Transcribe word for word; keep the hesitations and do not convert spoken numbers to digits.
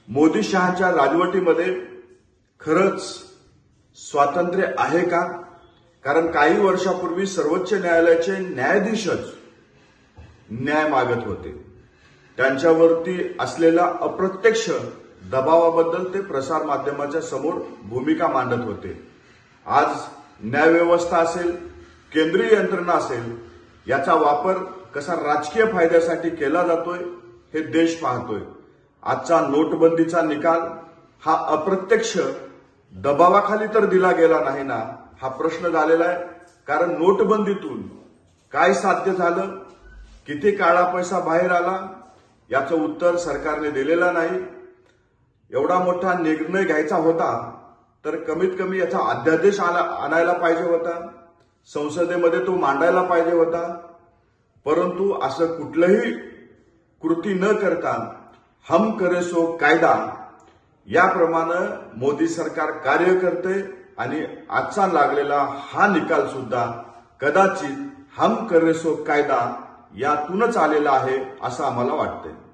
मोदी शहाच्या राजवटीमध्ये खरंच स्वातंत्र्य आहे का? कारण काही वर्षापूर्वी सर्वोच्च न्यायालयाचे न्यायाधीशच न्याय मागत होते. त्यांच्यावरती असलेला अप्रत्यक्ष दबावाबद्दल ते प्रसार माध्यमाच्या समोर भूमिका मांडत होते. आज न्यायव्यवस्था असेल, केंद्रीय यंत्रणा असेल, याचा वापर कसा राजकीय फायद्यासाठी केला जातोय हे देश पाहतोय. आजचा नोटबंदीचा निकाल हा अप्रत्यक्ष दबावाखाली तर दिला गेला नाही ना, हा प्रश्न झालेला आहे. कारण नोटबंदीतून काय साध्य झालं, किती काळा पैसा बाहेर आला, याचं उत्तर सरकारने दिलेलं नाही. एवढा मोठा निर्णय घ्यायचा होता तर कमीत कमी याचा अध्यादेश आणायला पाहिजे होता, संसदेमध्ये तो मांडायला पाहिजे होता. परंतु असं कुठलंही कृती न करता हम करे सो कायदा याप्रमाणे मोदी सरकार कार्य करते आणि आजचा लागलेला हा निकाल सुद्धा कदाचित हम करे सो कायदा यातूनच आलेला आहे असं आम्हाला वाटतंय.